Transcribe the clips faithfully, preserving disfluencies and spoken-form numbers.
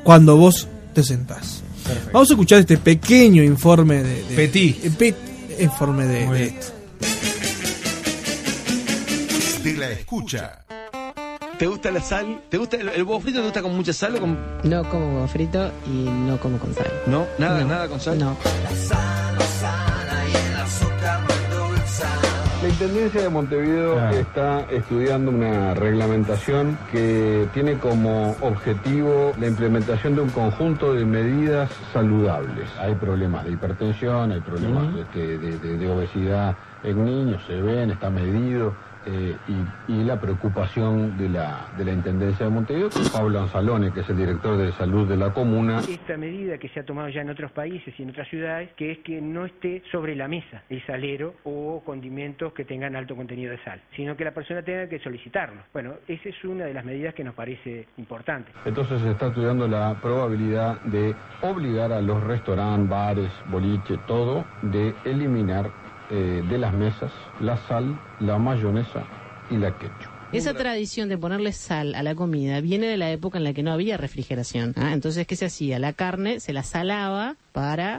cuando vos te sentás. Perfecto. Vamos a escuchar este pequeño informe de... de Petit. de, pe, informe de, de esto. De la escucha. ¿Te gusta la sal? ¿Te gusta el, el huevo frito? ¿Te gusta con mucha sal o con...? No como huevo frito y no como con sal. ¿No? ¿Nada, no. nada con sal? No. La Intendencia de Montevideo ah. está estudiando una reglamentación que tiene como objetivo la implementación de un conjunto de medidas saludables. Hay problemas de hipertensión, hay problemas uh-huh. de, de, de, de obesidad en niños, se ven, está medido. Eh, y, y la preocupación de la, de la Intendencia de Montevideo, con Pablo Anzalone, que es el director de salud de la comuna. Esta medida que se ha tomado ya en otros países y en otras ciudades, que es que no esté sobre la mesa el salero o condimentos que tengan alto contenido de sal, sino que la persona tenga que solicitarlo. Bueno, esa es una de las medidas que nos parece importante. Entonces se está estudiando la probabilidad de obligar a los restaurantes, bares, boliche, todo, de eliminar Eh, de las mesas la sal, la mayonesa y la ketchup. Esa tradición de ponerle sal a la comida viene de la época en la que no había refrigeración. ¿Ah? Entonces, ¿qué se hacía? La carne se la salaba para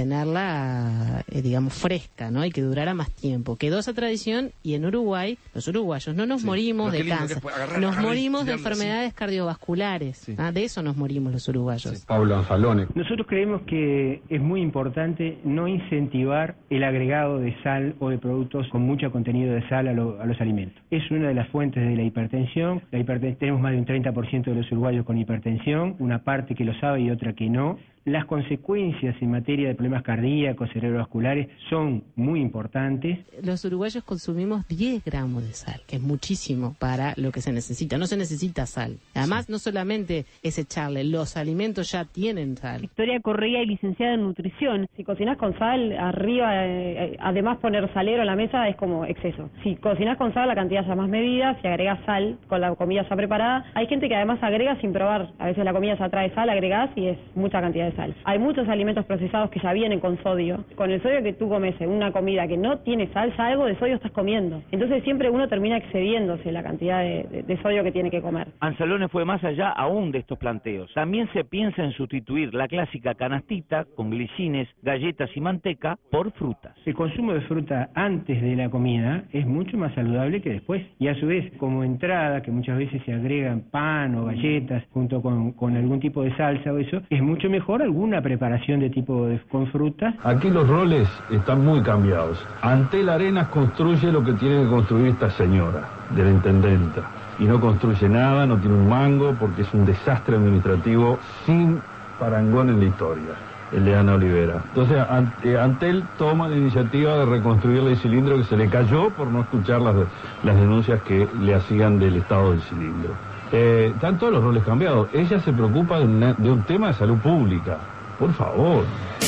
mantenerla, eh, digamos, fresca, ¿no? Y que durara más tiempo. Quedó esa tradición y en Uruguay, los uruguayos no nos sí. morimos no, de cáncer, agarrar, nos agarrar, morimos de enfermedades así. cardiovasculares. Sí. ¿Ah? De eso nos morimos los uruguayos. Sí. Pablo Anzalone. Nosotros creemos que es muy importante no incentivar el agregado de sal o de productos con mucho contenido de sal a, lo, a los alimentos. Es una de las fuentes de la hipertensión. La hipertensión, tenemos más de un treinta por ciento de los uruguayos con hipertensión, una parte que lo sabe y otra que no. Las consecuencias en materia de problemas cardíacos, cerebrovasculares, son muy importantes. Los uruguayos consumimos diez gramos de sal, que es muchísimo para lo que se necesita. No se necesita sal. Además, sí. no solamente es echarle, los alimentos ya tienen sal. Victoria Correa y licenciada en nutrición. Si cocinas con sal, arriba, eh, además poner salero en la mesa es como exceso. Si cocinas con sal, la cantidad ya más medida. Si agregas sal con la comida ya preparada, hay gente que además agrega sin probar. A veces la comida ya trae sal, agregás y es mucha cantidad de sal. Hay muchos alimentos procesados que ya vienen con sodio. Con el sodio que tú comes en una comida que no tiene sal, ya algo de sodio estás comiendo. Entonces siempre uno termina excediéndose la cantidad de, de, de sodio que tiene que comer. Anzalone fue más allá aún de estos planteos. También se piensa en sustituir la clásica canastita con glicines, galletas y manteca por frutas. El consumo de fruta antes de la comida es mucho más saludable que después. Y a su vez, como entrada, que muchas veces se agregan pan o galletas junto con, con algún tipo de salsa o eso, es mucho mejor alguna preparación de tipo de, con frutas. Aquí los roles están muy cambiados. Antel Arenas construye lo que tiene que construir esta señora de la intendenta y no construye nada, no tiene un mango porque es un desastre administrativo sin parangón en la historia, el de Ana Olivera. Entonces Antel toma la iniciativa de reconstruir el cilindro que se le cayó por no escuchar las, las denuncias que le hacían del estado del cilindro. Eh, están todos los roles cambiados. Ella se preocupa de, una, de un tema de salud pública. Por favor.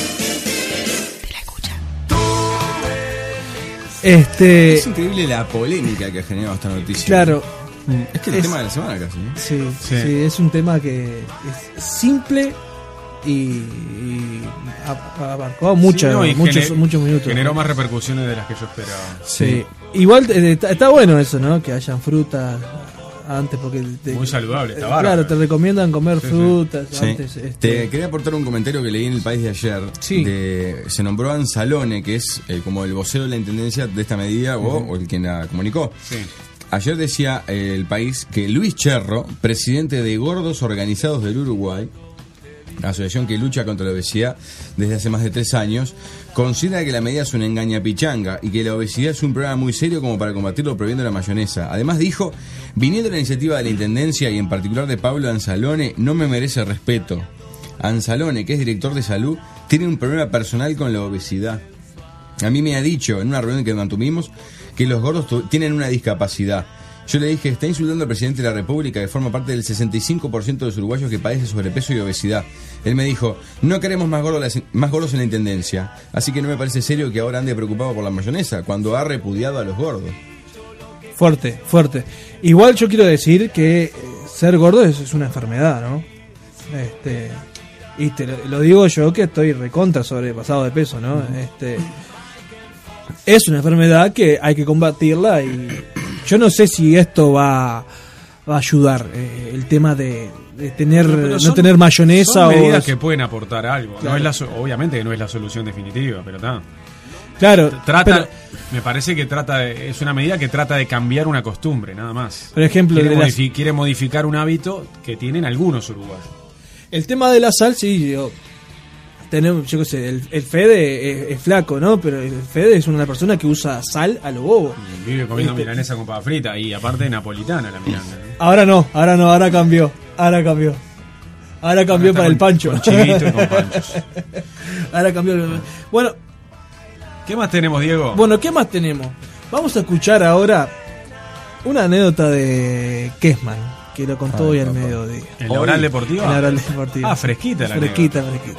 Te la escucha. Este... Es increíble la polémica que ha generado esta noticia. Claro. Es que es el tema de la semana casi. ¿eh? Sí, sí, sí, es un tema que es simple y, y abarcó mucha, sí, no, muchos, gener, muchos minutos. Generó más repercusiones de las que yo esperaba. Sí. sí. Igual eh, está, está bueno eso, ¿no? Que hayan frutas antes porque te, muy saludable, está eh, bárbaro. Claro, te recomiendan comer sí, frutas sí. antes. Sí. Este... Te quería aportar un comentario que leí en El País de ayer. Sí. De, se nombró a Anzalone, que es eh, como el vocero de la intendencia de esta medida, uh-huh. o, o el quien la comunicó. Sí. Ayer decía eh, El País que Luis Cherro, presidente de Gordos Organizados del Uruguay, asociación que lucha contra la obesidad desde hace más de tres años, considera que la medida es una engañapichanga y que la obesidad es un problema muy serio como para combatirlo prohibiendo la mayonesa. Además dijo, viniendo la iniciativa de la Intendencia y en particular de Pablo Anzalone, no me merece respeto. Anzalone, que es director de salud, tiene un problema personal con la obesidad. A mí me ha dicho en una reunión que mantuvimos que los gordos tu- tienen una discapacidad. Yo le dije, está insultando al presidente de la República, que forma parte del sesenta y cinco por ciento de los uruguayos que padece sobrepeso y obesidad. Él me dijo, no queremos más gordos, más gordos en la Intendencia, así que no me parece serio que ahora ande preocupado por la mayonesa, cuando ha repudiado a los gordos. Fuerte, fuerte. Igual yo quiero decir que eh, ser gordo es, es una enfermedad, ¿no? Este, y te lo, lo digo yo que estoy recontra sobrepasado de peso, ¿no? Este, es una enfermedad que hay que combatirla y... Yo no sé si esto va va a ayudar eh, el tema de, de tener Pero no son- tener mayonesa son medidas o que pueden aportar algo. Claro. No es la so- obviamente que no es la solución definitiva, pero está. claro, Trata, pero, me parece que trata de, es una medida que trata de cambiar una costumbre, nada más. por ejemplo, Quiere, de las- modifi- quiere modificar un hábito que tienen algunos uruguayos. el tema de la sal, sí, yo, tenemos, yo qué sé, el, el Fede es, es flaco, ¿no? Pero el Fede es una persona que usa sal a lo bobo. Vive comiendo Este- milanesa con papa frita y aparte napolitana la milanesa. ¿no? Ahora no, ahora no, ahora cambió, ahora cambió. Ahora cambió Ahora para está el con- pancho. con chivito y con panchos. Ahora cambió. Bueno, ¿Qué más tenemos, Diego? bueno, ¿qué más tenemos? Vamos a escuchar ahora una anécdota de Kessman, que lo contó Ay, hoy al papá. mediodía. ¿En la oral deportiva? En la oral deportiva. Ah, fresquita la Fresquita, fresquita.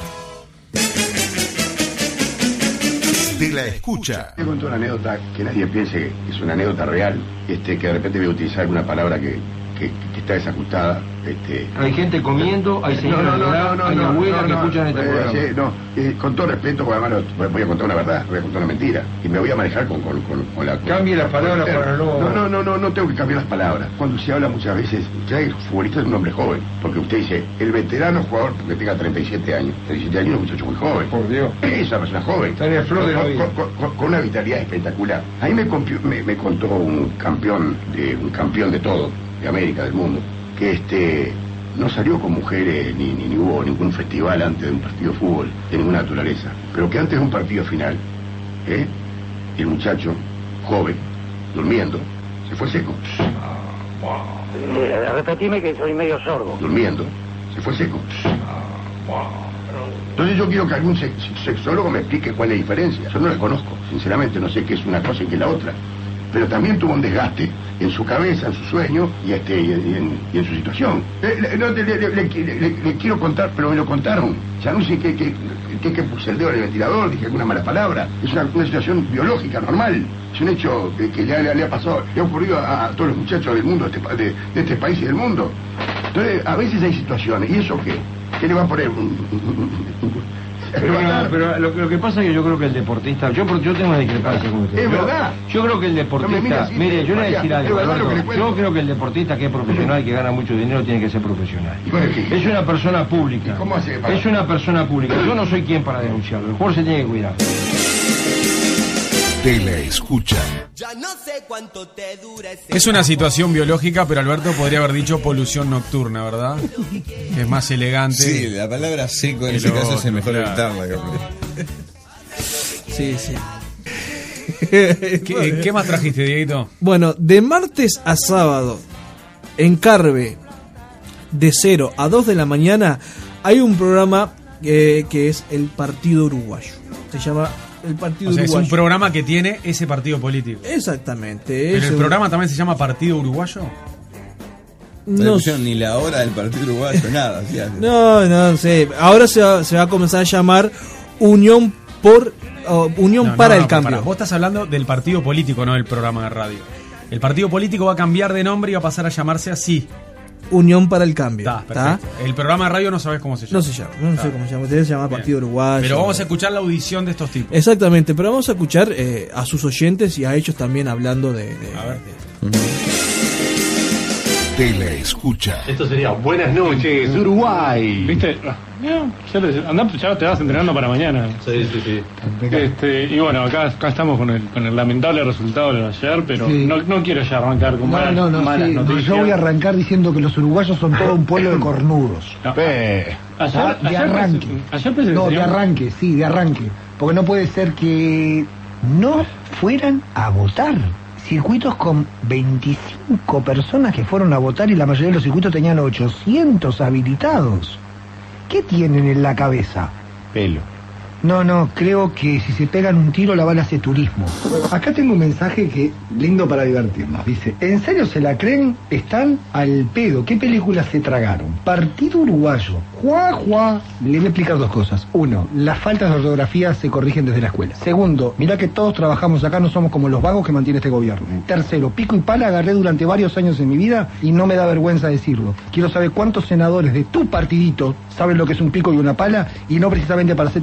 De la escucha. Te cuento una anécdota que nadie piense que es una anécdota real, este, que de repente voy a utilizar alguna palabra que, que, que está desajustada. Este, Hay gente comiendo, hay señores de edad, hay abuelas que escuchan este eh, programa. sí, no, eh, con todo respeto, porque además no- voy a contar una verdad, voy a contar una mentira, y me voy a manejar con, con, con, con la... con- Cambie las con- palabras con- para no- No, no, no, no, no tengo que cambiar las palabras. Cuando se habla muchas veces, ya el futbolista es un hombre joven, porque usted dice, el veterano jugador que tenga treinta y siete años, treinta y siete años es un muchacho muy joven. Por Dios. Es una persona joven. Está en el flor de la Con- vida. con- con- con una vitalidad espectacular. A mí me, compi- me, me contó un campeón de un campeón de todo, de América, del mundo, que este no salió con mujeres ni, ni, ni hubo ningún festival antes de un partido de fútbol de ninguna naturaleza, pero que antes de un partido final, ¿eh? el muchacho, joven, durmiendo, se fue seco, Eh, repetime que soy medio sordo. durmiendo, se fue seco. Entonces yo quiero que algún sex- sexólogo me explique cuál es la diferencia. Yo no la conozco, sinceramente no sé qué es una cosa y qué es la otra. Pero también tuvo un desgaste en su cabeza, en su sueño y, este, y, en, y en su situación. Eh, le, no, le, le- le- le- le- le quiero contar, pero me lo contaron. Ya no sé qué, qué, qué, qué puse el dedo en el ventilador, dije alguna mala palabra. Es una, una situación biológica, normal. Es un hecho que, que le, ha- le ha pasado, le ha ocurrido a, a todos los muchachos del mundo, de este, pa- de, de este país y del mundo. Entonces, a veces hay situaciones. ¿Y eso qué? ¿Qué le va a poner? Un- un- un- Pero, bueno, pero lo, lo que pasa es que yo creo que el deportista, yo yo tengo una discrepancia con usted. Es Yo- verdad. Yo creo que el No me deportista, mire así, mire, yo le voy a decir María, algo, es verdad lo Alberto, que le cuento. yo creo que el deportista que es profesional, que gana mucho dinero, tiene que ser profesional. ¿Y bueno, qué? Es una persona pública. ¿Y cómo hace para- Es una persona pública. Yo no soy quien para denunciarlo. El jugador se tiene que cuidar. De la escucha. Es una situación biológica, pero Alberto podría haber dicho polución nocturna, ¿verdad? Que es más elegante. Sí, la palabra seco en ese Pero, caso es mejor claro. evitarla. capaz. Sí, sí. ¿Qué, qué más trajiste, Dieguito? Bueno, de martes a sábado, en Carve, de cero a dos de la mañana, hay un programa eh, que es el Partido Uruguayo. Se llama el Partido O sea, es Uruguayo. un programa que tiene ese partido político. Exactamente. ¿Pero es el un- programa también se llama Partido Uruguayo? No le No, pusieron ni la hora del partido uruguayo, nada. así hace. no, no sé. Ahora se va, se va a comenzar a llamar Unión por oh, Unión No, no, para no, el pará, Cambio. Vos estás hablando del partido político, no del programa de radio. El partido político va a cambiar de nombre y va a pasar a llamarse así. Unión para el Cambio. Está, ¿tá? perfecto. El programa de radio no sabes cómo se llama. No se llama, no sé cómo se llama. Debe llamar Bien. Partido Uruguayo. Pero vamos a escuchar la audición de estos tipos. Exactamente, pero vamos a escuchar eh, a sus oyentes y a ellos también hablando de. de- A ver. De la escucha. Esto sería buenas noches, Uruguay. ¿Viste? Ya, ya te, andá, ya te vas entrenando para mañana. Sí, sí, sí. Este, y bueno, acá, acá estamos con el, con el lamentable resultado de ayer, pero Sí. no, no quiero ya arrancar con No, malas, no, no, malas sí, no, noticias. yo voy a arrancar diciendo que los uruguayos son todo un pueblo de cornudos. No. Pe. Ayer, Ah, de ayer arranque. presen- ayer presenciamos- No, de arranque, sí, de arranque. Porque no puede ser que no fueran a votar. Circuitos con veinticinco personas que fueron a votar y la mayoría de los circuitos tenían ochocientos habilitados. ¿Qué tienen en la cabeza? Pelo. No, no, creo que si se pegan un tiro la bala hace turismo. Acá tengo un mensaje que lindo para divertirnos. Dice, ¿en serio se la creen? Están al pedo. ¿Qué películas se tragaron? Partido Uruguayo. Juá, juá. Le voy a explicar dos cosas. Uno, las faltas de ortografía se corrigen desde la escuela. Segundo, mirá que todos trabajamos acá, no somos como los vagos que mantiene este gobierno. Tercero, pico y pala agarré durante varios años en mi vida y no me da vergüenza decirlo. Quiero saber cuántos senadores de tu partidito saben lo que es un pico y una pala y no precisamente para ser tatuceros,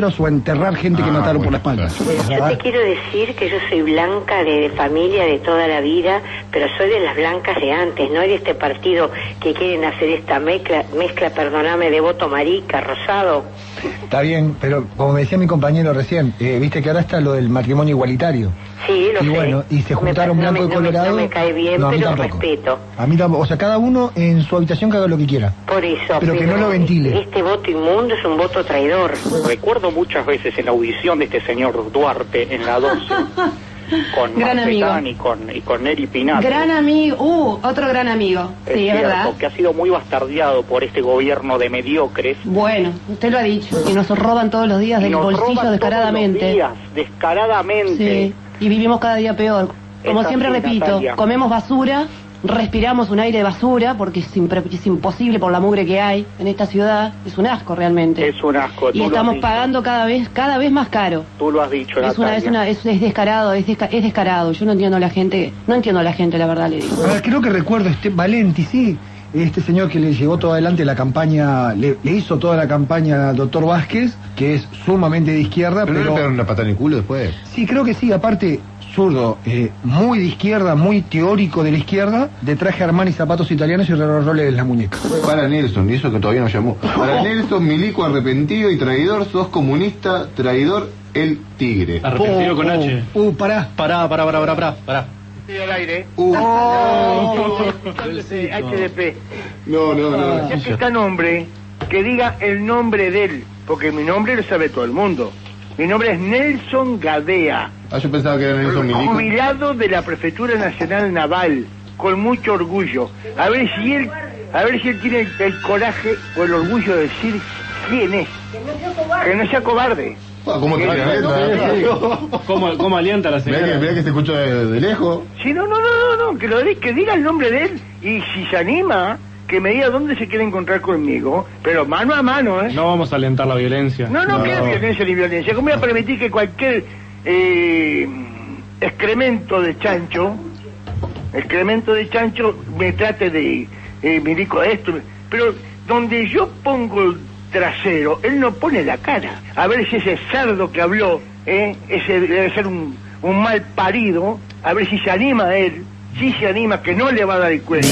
colados o a enterrar gente que Ah, mataron por bueno, la espalda. Yo te quiero decir que yo soy blanca de, de familia de toda la vida, pero soy de las blancas de antes, no de este partido que quieren hacer esta mezcla, mezcla, perdóname, de voto marica, rosado. Está bien, pero como me decía mi compañero recién, eh, viste que ahora está lo del matrimonio igualitario. Sí, lo Y sé. bueno, y se No me- juntaron no blanco me- y no me- colorado. No me cae bien, No, a mí pero tampoco. respeto. A mí tampoco, o sea, cada uno en su habitación que haga lo que quiera. Por eso. Pero que no lo ventile. Este voto inmundo es un voto traidor. Recuerdo muchas veces en la audición de este señor Duarte en la doce, con Gran Marcetán amigo. y con, y con Neri Pinato. Gran amigo, uh, otro gran amigo. Es Sí, es cierto, verdad. que ha sido muy bastardeado por este gobierno de mediocres. Bueno, usted lo ha dicho. Y nos roban todos los días Y del nos bolsillo roban descaradamente. todos los días, descaradamente. Sí, y vivimos cada día peor. Como Es siempre así, repito, Natalia. comemos basura, respiramos un aire de basura, porque es, impre- es imposible por la mugre que hay en esta ciudad. Es un asco realmente. Es un asco. Y tú lo has estamos dicho. pagando cada vez cada vez más caro. Tú lo has dicho, Es una, Natalia. es una, es, es descarado, es, desca- es descarado. Yo no entiendo a la gente, no entiendo a la gente, la verdad le digo. A ver, creo que recuerdo este Valenti, sí, este señor que le llevó todo adelante la campaña, le, le hizo toda la campaña al doctor Vázquez, que es sumamente de izquierda, ¿Pero pero... no le pegaron una patada en el culo después? Sí, creo que sí, aparte, zurdo, eh, muy de izquierda, muy teórico de la izquierda, de traje Armani, zapatos italianos y roles en la muñeca. Para Nelson, y eso que todavía no llamó. Para Nelson, milico arrepentido y traidor, sos comunista, traidor, el tigre. Arrepentido con H. Uh, pará. Pará, pará, pará, pará, pará. pará. Estoy al aire. Uh. H D P. No, no, no. Ya que está nombre, que diga el nombre de él, porque mi nombre lo sabe todo el mundo. Mi nombre es Nelson Gadea, Ah, yo pensaba que era Nelson milico. jubilado de la Prefectura Nacional Naval, con mucho orgullo. A ver si él, a ver si él tiene el, el coraje o el orgullo de decir quién es. Que no sea cobarde. Ah, ¿cómo te Que- alienta? ¿Cómo, cómo alienta la Mirá que, señora? mirá que se escucha de, de lejos. Sí, no, no, no, no, no, que, lo, di- que diga el nombre de él y si se anima, que me diga dónde se quiere encontrar conmigo, pero mano a mano, ¿eh? No vamos a alentar la violencia. No, no, que violencia ni violencia. ¿Cómo voy a permitir que cualquier eh, excremento de chancho, excremento de chancho, me trate de eh, milico esto? Pero donde yo pongo el trasero, él no pone la cara. A ver si ese cerdo que habló, eh, ese debe ser un, un mal parido, a ver si se anima él, si se anima, que no le va a dar el cuello.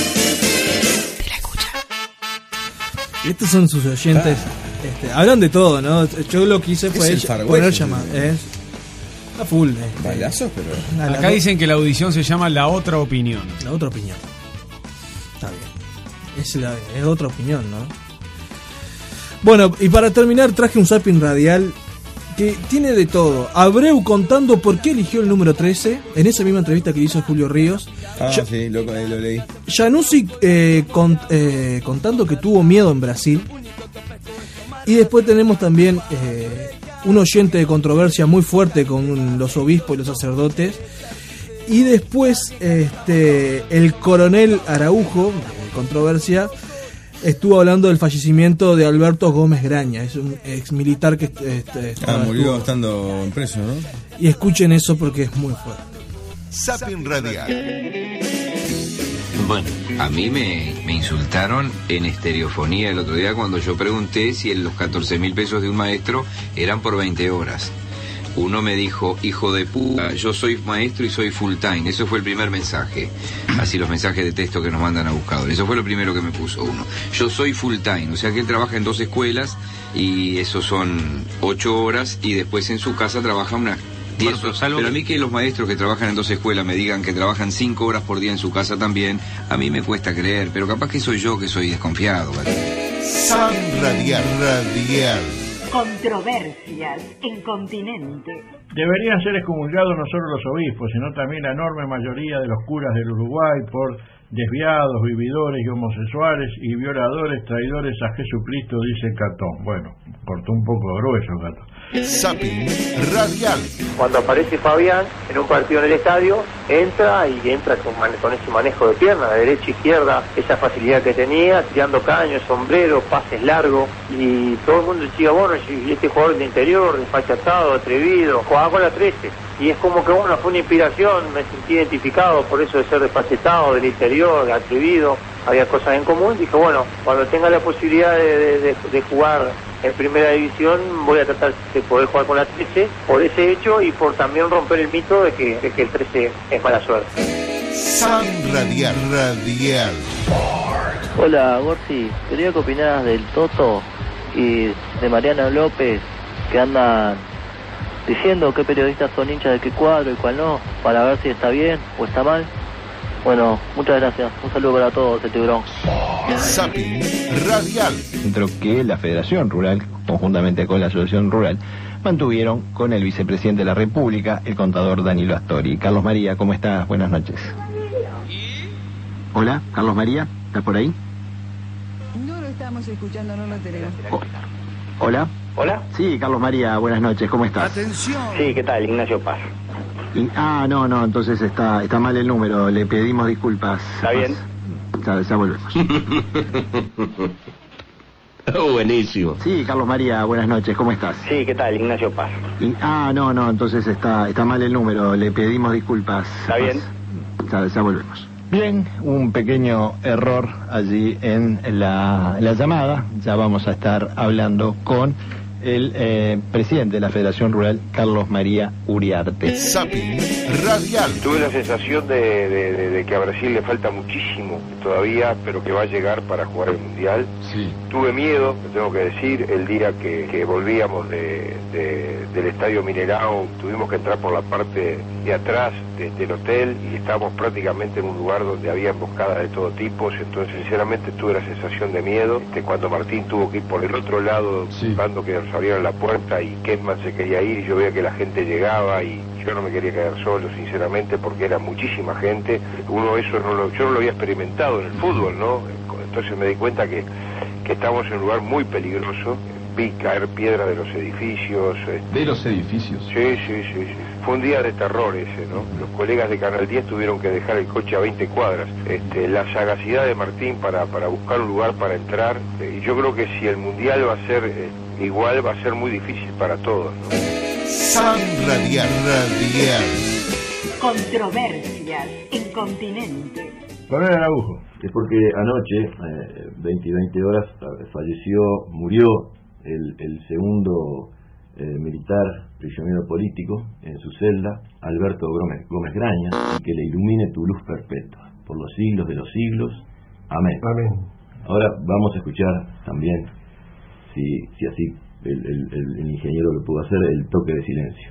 Estos son sus oyentes. Este, hablan de todo, ¿no? Yo lo que hice Es fue el Far poner West, llamar. el- Es a full. Este. Bailazos, pero. A la- Acá dicen que la audición se llama La Otra Opinión. La otra opinión. Está bien. Es, la, es otra opinión, ¿no? Bueno, y para terminar traje un zapping radial que tiene de todo. Abreu contando por qué eligió el número trece en esa misma entrevista que hizo Julio Ríos. Ah, Ya- sí, lo, eh, lo leí. Januzzi eh, con- eh, contando que tuvo miedo en Brasil. Y después tenemos también eh, un oyente de controversia muy fuerte con los obispos y los sacerdotes. Y después este, el coronel Araujo, de controversia, estuvo hablando del fallecimiento de Alberto Gómez Graña. Es un ex militar que este, Ah, estaba- murió estuvo- estando en preso, ¿no? Y escuchen eso porque es muy fuerte. Zapping Radial. Bueno, a mí me, me insultaron en estereofonía el otro día cuando yo pregunté si los catorce mil pesos de un maestro eran por veinte horas. Uno me dijo, hijo de puta, yo soy maestro y soy full time. Eso fue el primer mensaje. Así los mensajes de texto que nos mandan a buscadores. Eso fue lo primero que me puso uno. Yo soy full time, o sea que él trabaja en dos escuelas y eso son ocho horas y después en su casa trabaja unas diez horas. Pero a mí que los maestros que trabajan en dos escuelas me digan que trabajan cinco horas por día en su casa también, a mí me cuesta creer, pero capaz que soy yo que soy desconfiado. ¿Vale? Zapping Radial. Radial. Controversias en Continente. Deberían ser excomulgados no solo los obispos, sino también la enorme mayoría de los curas del Uruguay por desviados, vividores y homosexuales y violadores, traidores a Jesucristo, dice Catón. Bueno, cortó un poco grueso, Catón. Zapping Radial. Cuando aparece Fabián en un partido en el estadio, entra y entra con, man- con ese manejo de pierna, de derecha a izquierda, esa facilidad que tenía, tirando caños, sombrero, pases largos, y todo el mundo decía, bueno, y este jugador de interior, desfachatado, atrevido, jugaba con la trece. Y es como que, bueno, fue una inspiración, me sentí identificado por eso de ser desfachatado, del interior, de atrevido, había cosas en común. Dije, bueno, cuando tenga la posibilidad de, de- de- de jugar en primera división voy a tratar de poder jugar con la trece por ese hecho y por también romper el mito de que, de que el trece es mala suerte. San Radial Radial. Hola, Gorsi. Quería que opinás del Toto y de Mariana López, que andan diciendo qué periodistas son hinchas de qué cuadro y cuál no, para ver si está bien o está mal. Bueno, muchas gracias. Un saludo para todos de Tiburón. Zapping Radial. Centro que la Federación Rural, conjuntamente con la Asociación Rural, mantuvieron con el vicepresidente de la República, el contador Danilo Astori. Carlos María, ¿cómo estás? Buenas noches. Hola, Carlos María, ¿estás por ahí? No lo estamos escuchando, no lo tenemos. Oh. Hola. Hola. Sí, Carlos María, buenas noches, ¿cómo estás? Atención. Sí, ¿qué tal? Ignacio Paz. Y, ah, no, no, entonces está está mal el número, le pedimos disculpas. Está bien. Ya, ya volvemos. Oh, buenísimo. Sí, Carlos María, buenas noches, ¿cómo estás? Sí, ¿qué tal? Ignacio Paz. Y, ah, no, no, entonces está está mal el número, le pedimos disculpas. Está bien. Ya, ya volvemos. Bien, un pequeño error allí en la, en la llamada. Ya vamos a estar hablando con el eh, presidente de la Federación Rural, Carlos María Uriarte. Zapping Radial. Tuve la sensación de, de, de, de que a Brasil le falta muchísimo todavía, pero que va a llegar para jugar el Mundial. Sí. Tuve miedo, tengo que decir, el día que, que volvíamos de, de, del Estadio Mineirão, tuvimos que entrar por la parte de atrás de, del hotel y estábamos prácticamente en un lugar donde había emboscadas de todo tipo, entonces sinceramente tuve la sensación de miedo. Este, cuando Martín tuvo que ir por el otro lado, buscando que nos abrieran la puerta y Kempman se quería ir y yo veía que la gente llegaba y yo no me quería quedar solo, sinceramente, porque era muchísima gente. Uno eso no lo, yo no lo había experimentado en el fútbol, ¿no? Entonces me di cuenta que, que estábamos en un lugar muy peligroso. Vi caer piedra de los edificios. ¿De los edificios? Sí, sí, sí, sí. Fue un día de terror ese, ¿no? Los colegas de Canal diez tuvieron que dejar el coche a veinte cuadras. Este, la sagacidad de Martín para, para buscar un lugar para entrar. Eh, y yo creo que si el Mundial va a ser eh, igual, va a ser muy difícil para todos, ¿no? San Radial Radial. Controversias en Continente. Coronel Araujo. Es porque anoche, eh, veinte y veinte horas, falleció, murió el, el segundo eh, militar prisionero político en su celda, Alberto Gómez, Gómez Graña, y que le ilumine tu luz perpetua, por los siglos de los siglos. Amén. Amén. Ahora vamos a escuchar también, si, si así el, el, el, el ingeniero lo pudo hacer, el toque de silencio.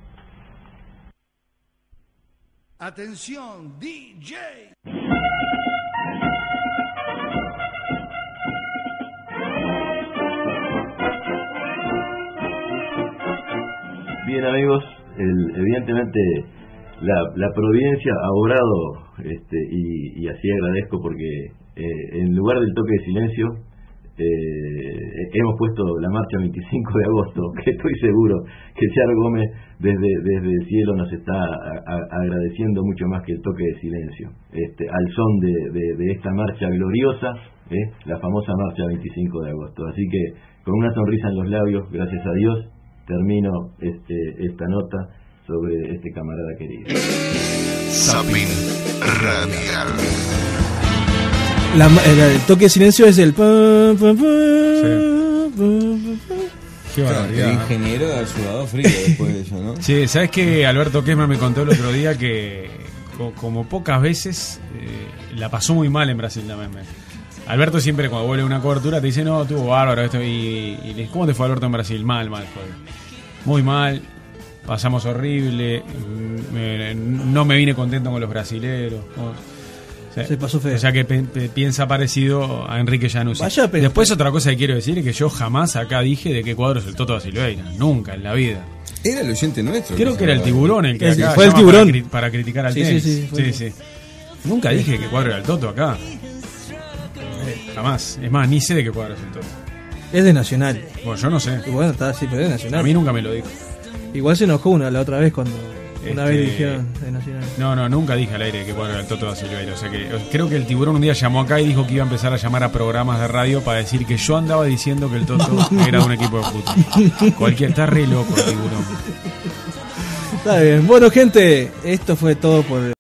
Atención, D J. Bien, amigos, el, evidentemente la, la providencia ha obrado, este, y, y así agradezco porque eh, en lugar del toque de silencio eh, hemos puesto la marcha veinticinco de agosto, que estoy seguro que Char Gómez desde, desde el cielo nos está a, a, agradeciendo mucho más que el toque de silencio, este, al son de, de, de esta marcha gloriosa, eh, la famosa marcha veinticinco de agosto. Así que con una sonrisa en los labios, gracias a Dios, termino este, esta nota sobre este camarada querido. Zapping Radial. La, el, el toque de silencio es el... Pa, pa, pa, sí. Qué barbaridad. El ingeniero ha sudado frío después de eso, ¿no? Sí, ¿sabes qué? Alberto Kempman me contó el otro día que co como pocas veces eh, la pasó muy mal en Brasil también. Alberto siempre cuando vuelve a una cobertura te dice, no, estuvo bárbaro esto. Y, y le dice, ¿cómo te fue, Alberto, en Brasil? Mal, mal fue. Muy mal, pasamos horrible, me, no me vine contento con los brasileros. ¿no? O sea, se pasó feo. O sea que pe pe piensa parecido a Enrique Llanucci. Vaya, pero, Después otra cosa que quiero decir es que yo jamás acá dije de qué cuadro es el Toto da Silveira. Nunca en la vida. Era el oyente nuestro. Creo que, que era el tiburón el que es, acá fue el tiburón. Para, cri para criticar al sí, tenis. Sí, sí, sí, sí. Nunca dije que cuadro era el Toto acá. Jamás. Es más, ni sé de qué cuadro es el Toto. Es de Nacional. Bueno, yo no sé. Y bueno, está así, pero es de Nacional. A mí nunca me lo dijo. Igual se enojó una la otra vez cuando una este... vez dijeron de Nacional. No, no, nunca dije al aire que cuadro era el Toto da Silveira. O sea que creo que el tiburón un día llamó acá y dijo que iba a empezar a llamar a programas de radio para decir que yo andaba diciendo que el Toto era de un equipo de fútbol. Cualquier, está re loco el tiburón. Está bien. Bueno, gente, esto fue todo por